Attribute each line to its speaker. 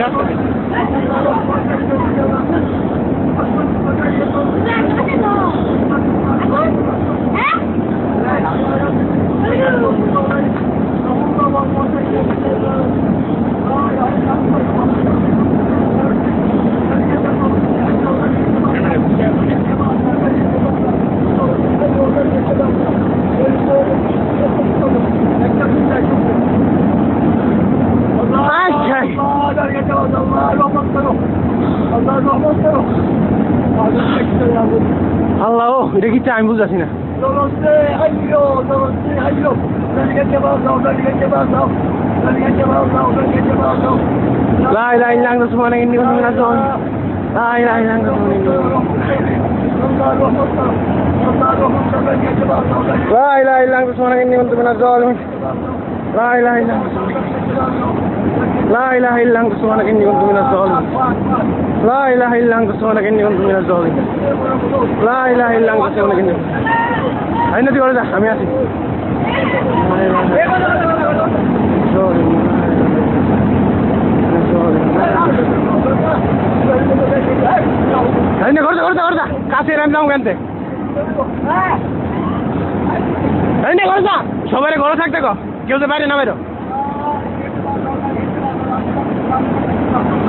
Speaker 1: আল্লাহ এটা কি টাইম বুঝাছি না লাই লাই lang semua nang ini kan nazon লাই লাই lang semua ini লাই লাই lang semua nang ini kan nazon লাই লাই lang La ilaha illallah subhanaka inni kuntu minaz zalimin. La ilaha illallah subhanaka inni kuntu minaz zalimin. La ilaha illallah subhanaka inni. আইনা দি করে যা আমি আছি। আইনা করে যা কাছে রাম নাও কেনতে। আইনা করে যা সবাই ঘরে থাকতে কো কেউ তো বাইরে না বাইরে।